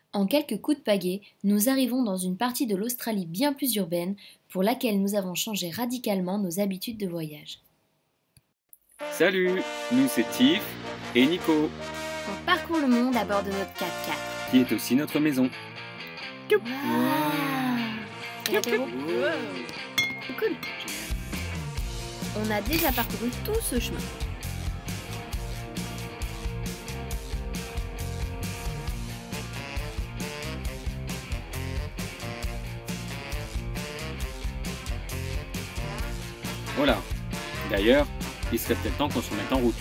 En quelques coups de pagaie, nous arrivons dans une partie de l'Australie bien plus urbaine pour laquelle nous avons changé radicalement nos habitudes de voyage. Salut, nous c'est Tiff et Nico, On parcourt le monde à bord de notre 4x4. qui est aussi notre maison. Wow. L'apéro. C'est cool. On a déjà parcouru tout ce chemin. Voilà. D'ailleurs, il serait peut-être temps qu'on se remette en route.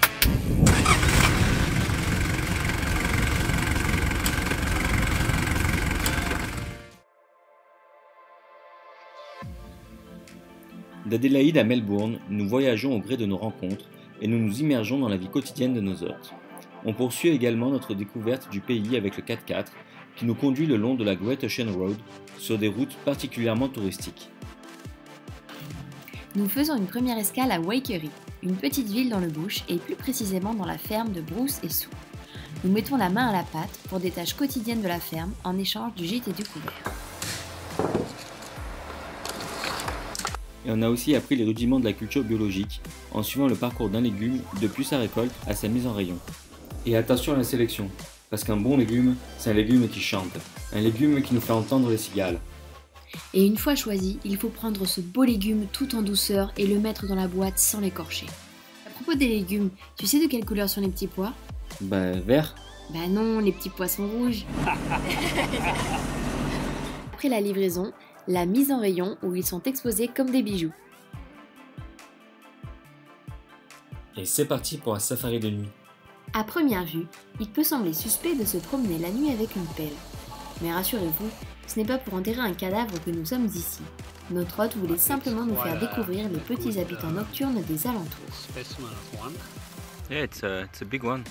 D'Adélaïde à Melbourne, nous voyageons au gré de nos rencontres et nous nous immergeons dans la vie quotidienne de nos hôtes. On poursuit également notre découverte du pays avec le 4x4 qui nous conduit le long de la Great Ocean Road sur des routes particulièrement touristiques. Nous faisons une première escale à Waikerie, une petite ville dans le bush et plus précisément dans la ferme de Bruce et Sue. Nous mettons la main à la pâte pour des tâches quotidiennes de la ferme en échange du gîte et du couvert. Et on a aussi appris les rudiments de la culture biologique en suivant le parcours d'un légume depuis sa récolte à sa mise en rayon. Et attention à la sélection, parce qu'un bon légume, c'est un légume qui chante, un légume qui nous fait entendre les cigales. Et une fois choisi, il faut prendre ce beau légume tout en douceur et le mettre dans la boîte sans l'écorcher. À propos des légumes, tu sais de quelle couleur sont les petits pois ? Vert. Bah non, les petits pois sont rouges. Après la livraison, la mise en rayon où ils sont exposés comme des bijoux. Et c'est parti pour un safari de nuit. À première vue, il peut sembler suspect de se promener la nuit avec une pelle. Mais rassurez-vous, ce n'est pas pour enterrer un cadavre que nous sommes ici. Notre hôte voulait simplement nous faire découvrir les petits habitants nocturnes des alentours. Yeah, it's a big one.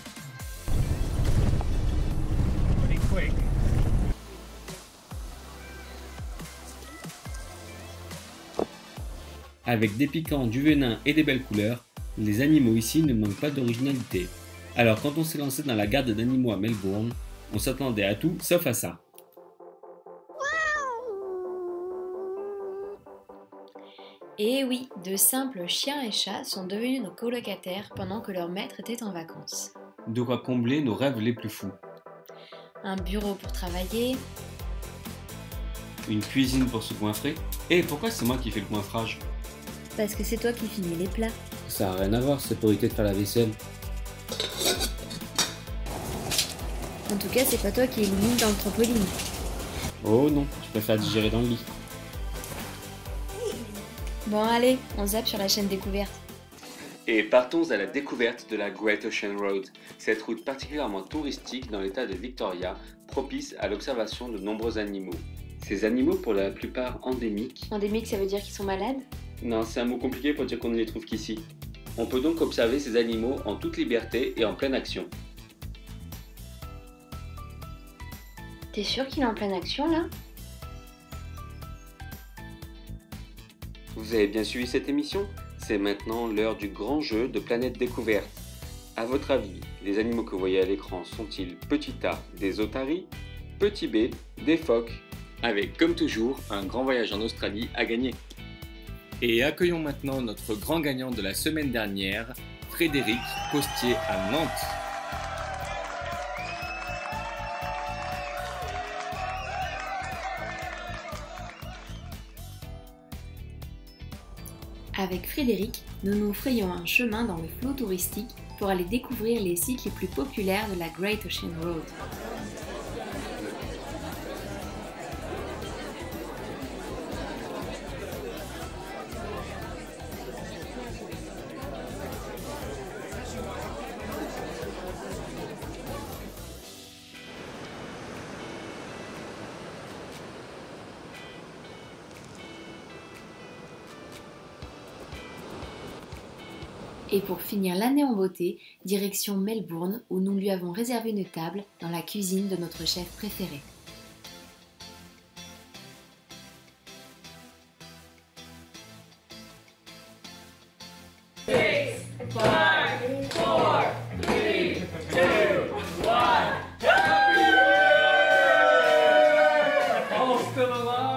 Avec des piquants, du venin et des belles couleurs, les animaux ici ne manquent pas d'originalité. Alors quand on s'est lancé dans la garde d'animaux à Melbourne, on s'attendait à tout sauf à ça. Et oui, de simples chiens et chats sont devenus nos colocataires pendant que leur maître était en vacances. De quoi combler nos rêves les plus fous. Un bureau pour travailler, Une cuisine pour se goinfrer. Et pourquoi c'est moi qui fais le goinfrage? parce que c'est toi qui finis les plats. Ça n'a rien à voir, c'est pour éviter de faire la vaisselle. En tout cas, c'est pas toi qui élimine dans le trampoline. Oh non, je préfère digérer dans le lit. Bon allez, on zappe sur la chaîne découverte. Et partons à la découverte de la Great Ocean Road, cette route particulièrement touristique dans l'état de Victoria, propice à l'observation de nombreux animaux. Ces animaux, pour la plupart endémiques... Endémique, ça veut dire qu'ils sont malades ? Non, c'est un mot compliqué pour dire qu'on ne les trouve qu'ici. On peut donc observer ces animaux en toute liberté et en pleine action. T'es sûr qu'il est en pleine action là ? Vous avez bien suivi cette émission? C'est maintenant l'heure du grand jeu de Planète Découverte. À votre avis, les animaux que vous voyez à l'écran sont-ils petit A, des otaries, petit B, des phoques? Avec, comme toujours, un grand voyage en Australie à gagner. Et accueillons maintenant notre grand gagnant de la semaine dernière, Frédéric, postier à Nantes. Avec Frédéric, nous nous frayons un chemin dans le flot touristique pour aller découvrir les sites les plus populaires de la Great Ocean Road. Et pour finir l'année en beauté, direction Melbourne où nous lui avons réservé une table dans la cuisine de notre chef préféré. Super Nova.